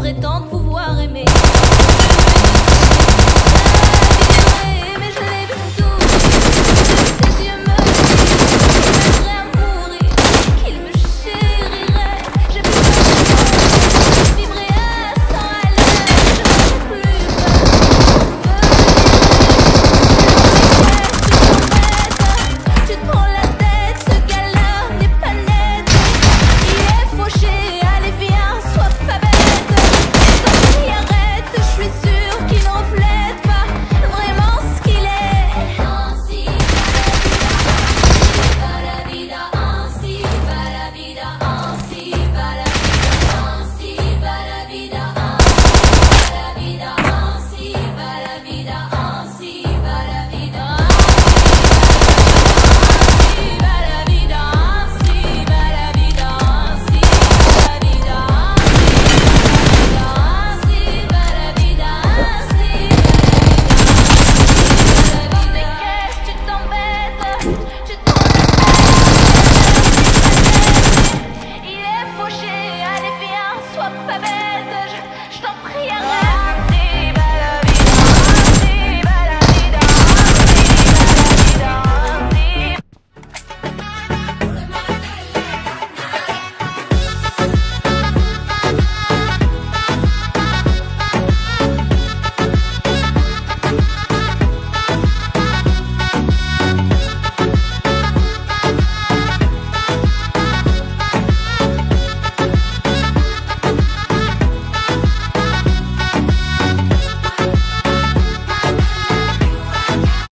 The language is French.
prétendre pouvoir aimer. Mais je l'ai vu sourire, ses yeux me disent qu'il m'aimerait à mourir, qu'il me chérirait. J'ai plus peur, je vivrai à 100 à l'heure, je n'aurai plus peur. Tu te prends la tête, ce gars-là n'est pas net. Il est fauché, allez viens, sois pas bête. Tant qu'il arrête, je suis sûre qu'il ne reflète pas vraiment ce qu'il est. Ainsi va la vida, ainsi va la vida, ainsi va la vida, ainsi va la vida, ainsi va la vida, ainsi va la vida, pas bête, je t'en prie, arrête.